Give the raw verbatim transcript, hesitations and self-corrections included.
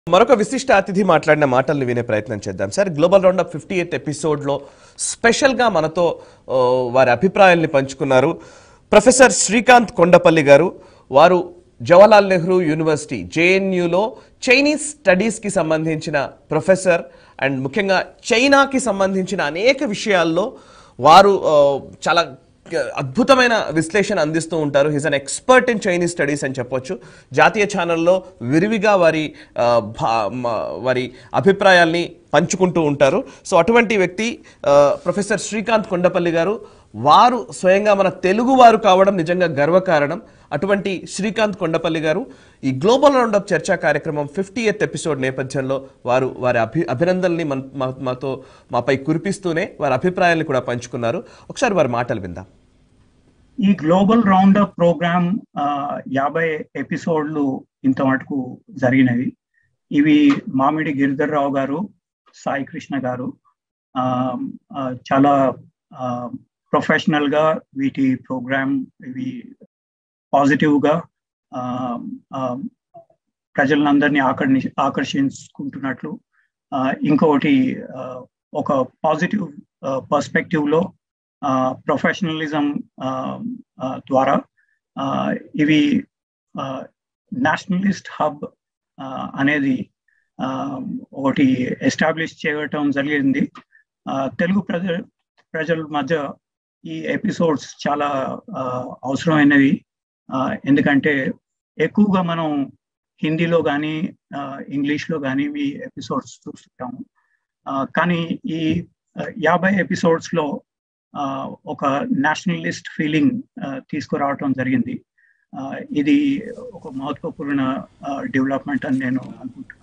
మరొక విశిష్ట అతిథి మాట్లాడిన మాటల్ని వినే ప్రయత్నం చేద్దాం sir. Global roundup fifty eighth ఎపిసోడ్లో స్పెషల్గా మనతో వారి అభిప్రాయాల్ని పంచుకున్నారు ప్రొఫెసర్ శ్రీకాంత్ కొండపల్లి గారు. వారు జవహర్లాల్ నెహ్రూ యూనివర్సిటీ జేఎన్యూలో చైనీస్ స్టడీస్కి సంబంధించిన ప్రొఫెసర్ అండ్ ముఖ్యంగా చైనాకి సంబంధించిన అనేక విషయాల్లో వారు చాలా అద్భుతమైన విశ్లేషణ అందిస్తూ ఉంటారు. He's an expert in Chinese studies అని చెప్పొచ్చు. జాతీయ ఛానల్లో విరివిగా వారి వారి అభిప్రాయాల్ని పంచుకుంటూ ఉంటారు. సో అటువంటి వ్యక్తి ప్రొఫెసర్ శ్రీకాంత్ కొండపల్లి గారు. వారు స్వయంగా మన తెలుగు వారు కావడం నిజంగా గర్వకారణం. అటువంటి శ్రీకాంత్ కొండపల్లి గారు ఈ గ్లోబల్ రౌండప్ చర్చా కార్యక్రమం ఫిఫ్టీ ఎయిత్ ఎపిసోడ్ నేపథ్యంలో వారు వారి అభి అభినందనల్ని మాతో మాపై కురిపిస్తూనే వారి అభిప్రాయాన్ని కూడా పంచుకున్నారు. ఒకసారి వారి మాటలు విందాం. ఈ గ్లోబల్ రౌండప్ ప్రోగ్రామ్ యాభై ఎపిసోడ్లు ఇంత మటుకు జరిగినవి. ఇవి మామిడి గిరిధర్ రావు గారు, సాయి కృష్ణ గారు చాలా ప్రొఫెషనల్ గా వీటి ప్రోగ్రామ్ ఇవి పాజిటివ్ గా ప్రజలందరినీ ఆకర్షి ఆకర్షించుకుంటున్నట్లు, ఇంకొకటి ఒక పాజిటివ్ పర్స్పెక్టివ్ లో ప్రొఫెషనలిజం ద్వారా ఇవి నేషనలిస్ట్ హబ్ అనేది ఒకటి ఎస్టాబ్లిష్ చేయటం జరిగింది. తెలుగు ప్రజ ప్రజల మధ్య ఈ ఎపిసోడ్స్ చాలా అవసరమైనవి. ఎందుకంటే ఎక్కువగా మనం హిందీలో కానీ ఇంగ్లీష్లో కానీ ఈ ఎపిసోడ్స్ చూస్తుంటాము. కానీ ఈ యాభై ఎపిసోడ్స్లో ఒక నేషనలిస్ట్ ఫీలింగ్ తీసుకురావటం జరిగింది. ఇది ఒక మహత్వపూర్ణ డెవలప్మెంట్ అని నేను అనుకుంటున్నాను.